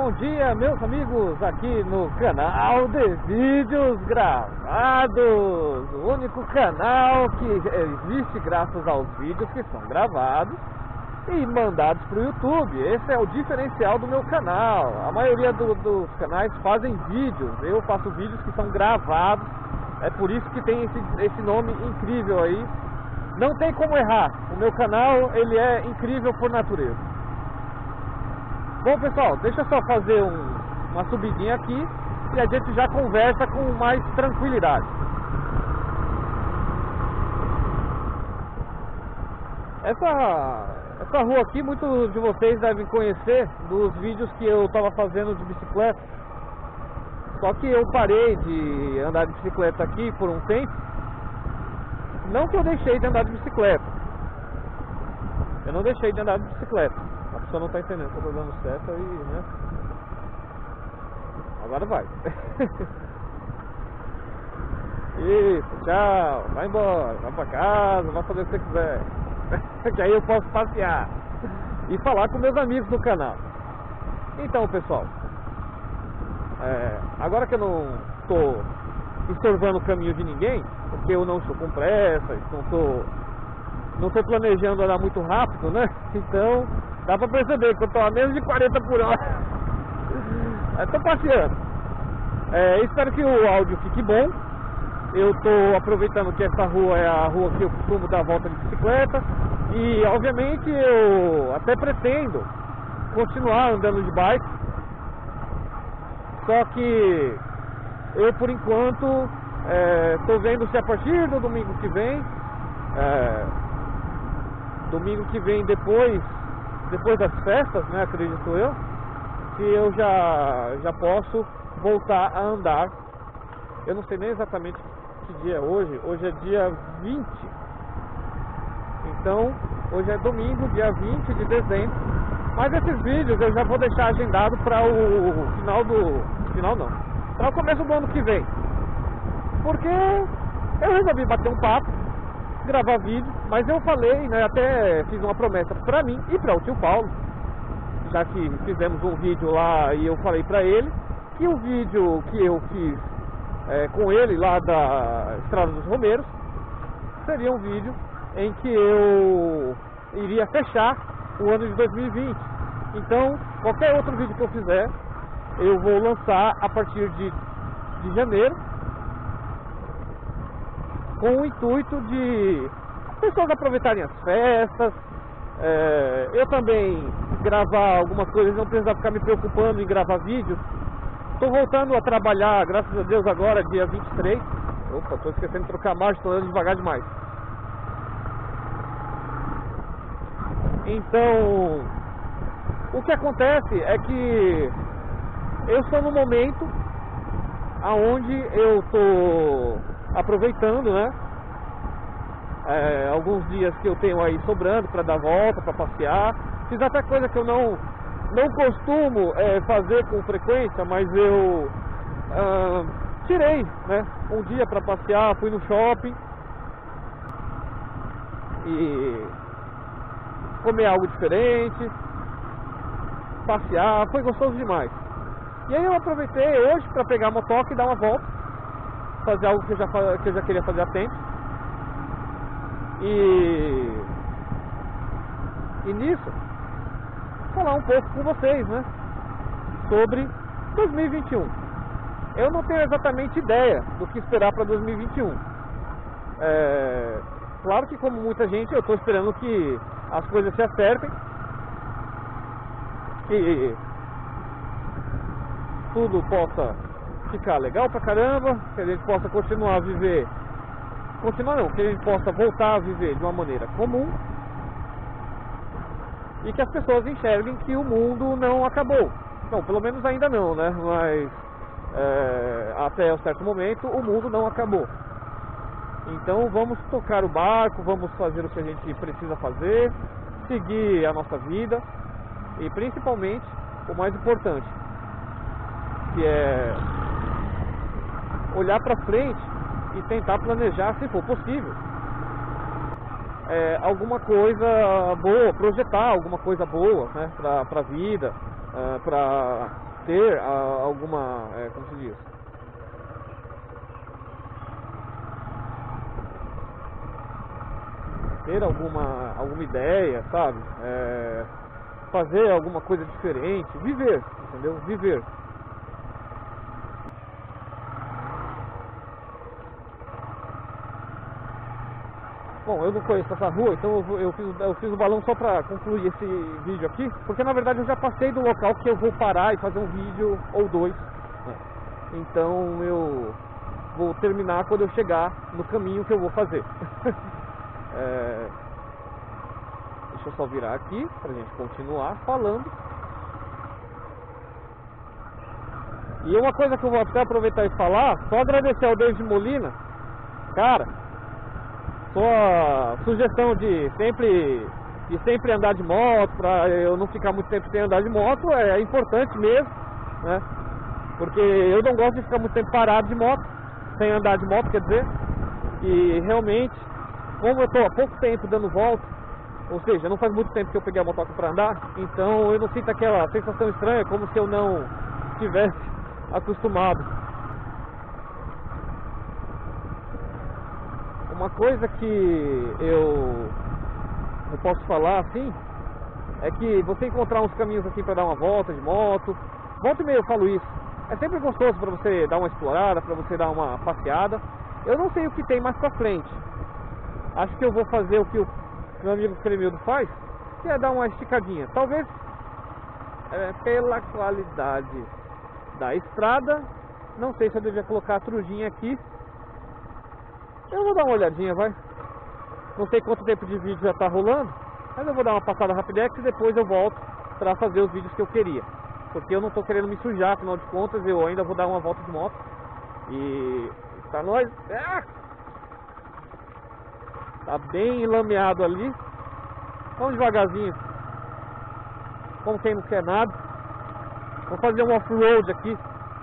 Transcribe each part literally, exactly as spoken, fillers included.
bom dia, meus amigos, aqui no canal de vídeos gravados, o único canal que existe graças aos vídeos que são gravados e mandados para o YouTube. Esse é o diferencial do meu canal. A maioria do, dos canais fazem vídeos, eu faço vídeos que são gravados, é por isso que tem esse, esse nome incrível aí. Não tem como errar, o meu canal ele é incrível por natureza. Bom pessoal, deixa eu só fazer um, uma subidinha aqui e a gente já conversa com mais tranquilidade. Essa, essa rua aqui muitos de vocês devem conhecer dos vídeos que eu estava fazendo de bicicleta. Só que eu parei de andar de bicicleta aqui por um tempo. Não que eu deixei de andar de bicicleta. Eu não deixei de andar de bicicleta. A pessoa não está entendendo que eu estou dando certo aí, né? Agora vai. Isso, tchau. Vai embora, vai pra casa, vai fazer o que você quiser. Que aí eu posso passear e falar com meus amigos do canal. Então, pessoal, é, agora que eu não estou estourando o caminho de ninguém, porque eu não estou com pressa, não estou não estou planejando andar muito rápido, né? Então, dá pra perceber que eu tô a menos de quarenta por hora. Eu tô passeando. É, espero que o áudio fique bom. Eu tô aproveitando que essa rua é a rua que eu costumo dar a volta de bicicleta. E, obviamente, eu até pretendo continuar andando de bike. Só que eu, por enquanto, é, tô vendo se a partir do domingo que vem... É, domingo que vem depois... depois das festas, né, acredito eu, que eu já, já posso voltar a andar. Eu não sei nem exatamente que dia é hoje, hoje é dia vinte, então hoje é domingo, dia vinte de dezembro, mas esses vídeos eu já vou deixar agendado para o final do, final não, para o começo do ano que vem, porque eu resolvi bater um papo, gravar vídeo, mas eu falei, né, até fiz uma promessa pra mim e para o tio Paulo, já que fizemos um vídeo lá e eu falei pra ele que o vídeo que eu fiz é, com ele lá da Estrada dos Romeiros seria um vídeo em que eu iria fechar o ano de dois mil e vinte. Então, qualquer outro vídeo que eu fizer, eu vou lançar a partir de, de janeiro, com o intuito de pessoas aproveitarem as festas, é, eu também gravar algumas coisas, não precisar ficar me preocupando em gravar vídeos. Estou voltando a trabalhar, graças a Deus, agora, dia vinte e três. Opa, estou esquecendo de trocar a marcha, estou andando devagar demais. Então, o que acontece é que eu estou no momento aonde eu estou aproveitando, né? É, alguns dias que eu tenho aí sobrando para dar volta, para passear. Fiz até coisa que eu não não costumo é, fazer com frequência, mas eu ah, tirei, né, um dia para passear, fui no shopping e comer algo diferente, passear, foi gostoso demais. E aí eu aproveitei hoje para pegar a motoca e dar uma volta, fazer algo que eu já, que eu já queria fazer há tempo. E, e nisso, falar um pouco com vocês, né, sobre dois mil e vinte e um. Eu não tenho exatamente ideia do que esperar para dois mil e vinte e um. É, claro que, como muita gente, eu estou esperando que as coisas se acertem, que tudo possa ficar legal pra caramba, que a gente possa continuar a viver, continuar não, que a gente possa voltar a viver de uma maneira comum e que as pessoas enxerguem que o mundo não acabou. Não, pelo menos ainda não, né? Mas é, até um certo momento o mundo não acabou. Então vamos tocar o barco, vamos fazer o que a gente precisa fazer, seguir a nossa vida e principalmente o mais importante, que é olhar para frente e tentar planejar, se for possível, é, alguma coisa boa, projetar alguma coisa boa, né, para a vida, uh, para ter a, alguma, é, como se diz, ter alguma, alguma ideia, sabe? É, fazer alguma coisa diferente, viver, entendeu? Viver. Bom, eu não conheço essa rua, então eu, eu, fiz, eu fiz o balão só pra concluir esse vídeo aqui, porque na verdade eu já passei do local que eu vou parar e fazer um vídeo ou dois, né? Então eu vou terminar quando eu chegar no caminho que eu vou fazer. é... Deixa eu só virar aqui pra gente continuar falando. E uma coisa que eu vou até aproveitar e falar, só agradecer ao David Molina, cara, sua sugestão de sempre, de sempre andar de moto, pra eu não ficar muito tempo sem andar de moto, é importante mesmo, né? Porque eu não gosto de ficar muito tempo parado de moto, sem andar de moto, quer dizer, e realmente, como eu estou há pouco tempo dando volta, ou seja, não faz muito tempo que eu peguei a motoca para andar, então eu não sinto aquela sensação estranha, como se eu não tivesse acostumado. Uma coisa que eu, eu posso falar assim, é que você encontrar uns caminhos assim para dar uma volta de moto, volta e meia eu falo isso, é sempre gostoso para você dar uma explorada, para você dar uma passeada. Eu não sei o que tem mais pra frente, acho que eu vou fazer o que o meu amigo Cremildo faz, que é dar uma esticadinha, talvez é, pela qualidade da estrada, não sei se eu devia colocar a trujinha aqui. Eu vou dar uma olhadinha, vai. Não sei quanto tempo de vídeo já tá rolando, mas eu vou dar uma passada rapidex e depois eu volto pra fazer os vídeos que eu queria. Porque eu não tô querendo me sujar, afinal de contas, eu ainda vou dar uma volta de moto. E tá nós. Ah! Tá bem lameado ali. Vamos devagarzinho. Como quem não quer nada. Vou fazer um off-road aqui.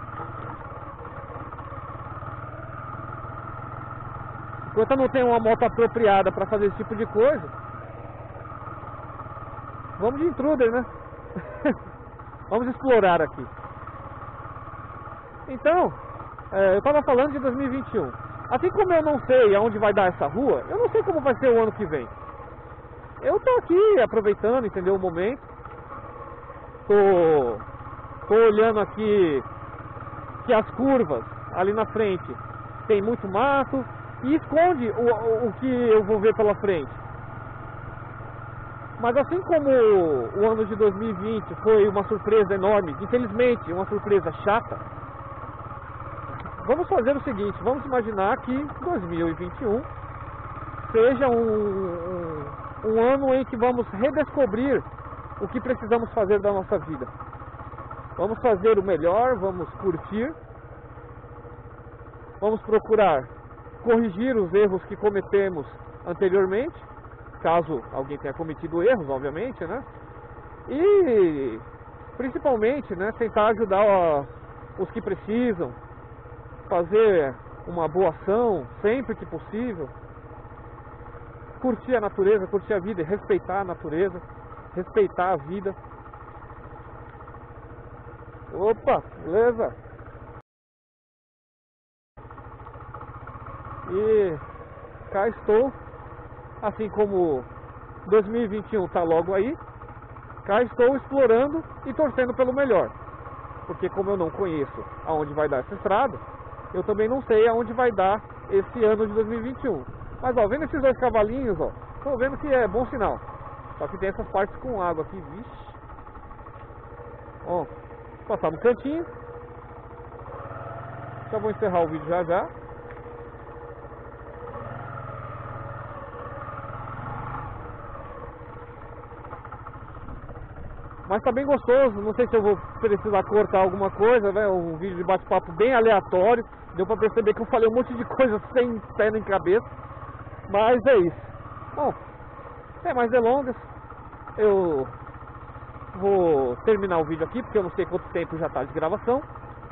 Enquanto eu não tenho uma moto apropriada para fazer esse tipo de coisa, vamos de intruder, né? Vamos explorar aqui. Então, é, eu estava falando de dois mil e vinte e um. Assim como eu não sei aonde vai dar essa rua, eu não sei como vai ser o ano que vem. Eu tô aqui aproveitando, entendeu, o momento. Tô, tô olhando aqui que as curvas ali na frente tem muito mato e esconde o, o, o que eu vou ver pela frente. Mas assim como o ano de dois mil e vinte foi uma surpresa enorme, infelizmente uma surpresa chata, vamos fazer o seguinte, vamos imaginar que dois mil e vinte e um seja um, um, um ano em que vamos redescobrir o que precisamos fazer da nossa vida. Vamos fazer o melhor, vamos curtir, vamos procurar corrigir os erros que cometemos anteriormente, caso alguém tenha cometido erros, obviamente, né? E principalmente, né, tentar ajudar ó, os que precisam, fazer uma boa ação sempre que possível, curtir a natureza, curtir a vida e respeitar a natureza, respeitar a vida. Opa, beleza? E cá estou, assim como dois mil e vinte e um está logo aí, cá estou explorando e torcendo pelo melhor. Porque como eu não conheço aonde vai dar essa estrada, eu também não sei aonde vai dar esse ano de dois mil e vinte e um. Mas ó, vendo esses dois cavalinhos, ó, tô vendo que é bom sinal. Só que tem essas partes com água aqui, vixe. Ó, passar no cantinho. Já vou encerrar o vídeo já já. Mas tá bem gostoso, não sei se eu vou precisar cortar alguma coisa, né? Um vídeo de bate-papo bem aleatório. Deu pra perceber que eu falei um monte de coisa sem pé nem cabeça. Mas é isso. Bom, sem mais delongas, eu vou terminar o vídeo aqui, porque eu não sei quanto tempo já tá de gravação.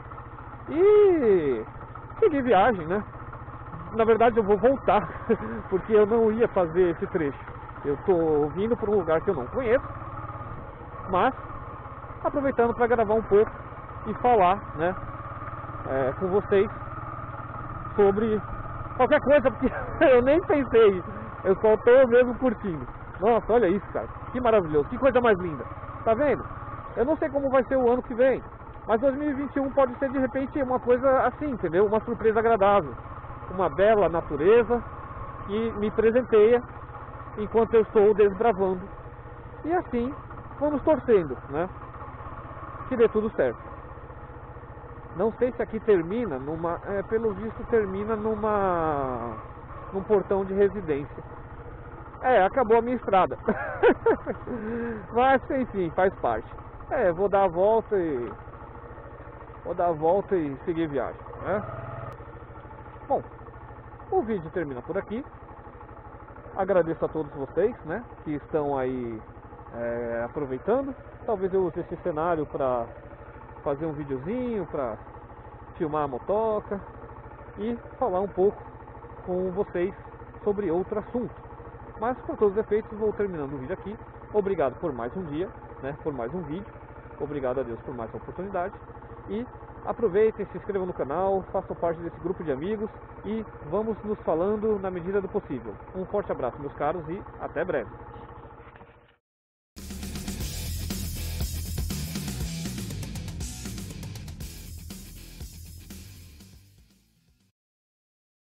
E seguir viagem, né? Na verdade eu vou voltar, porque eu não ia fazer esse trecho. Eu tô vindo para um lugar que eu não conheço, mas aproveitando para gravar um pouco e falar, né, é, com vocês sobre qualquer coisa, porque eu nem pensei, eu só estou mesmo curtindo. Nossa, olha isso, cara, que maravilhoso, que coisa mais linda, tá vendo? Eu não sei como vai ser o ano que vem, mas dois mil e vinte e um pode ser de repente uma coisa assim, entendeu? Uma surpresa agradável, uma bela natureza que me presenteia enquanto eu estou desbravando. E assim, vamos torcendo, né? Que dê tudo certo. Não sei se aqui termina numa, é, pelo visto termina numa, num portão de residência. É, acabou a minha estrada. Mas enfim, faz parte. É, vou dar a volta e vou dar a volta e seguir viagem, né? Bom, o vídeo termina por aqui. Agradeço a todos vocês, né, que estão aí é, aproveitando. Talvez eu use esse cenário para fazer um videozinho, para filmar a motoca e falar um pouco com vocês sobre outro assunto. Mas, por todos os efeitos, vou terminando o vídeo aqui. Obrigado por mais um dia, né, por mais um vídeo. Obrigado a Deus por mais uma oportunidade. E aproveitem, se inscrevam no canal, façam parte desse grupo de amigos e vamos nos falando na medida do possível. Um forte abraço, meus caros, e até breve.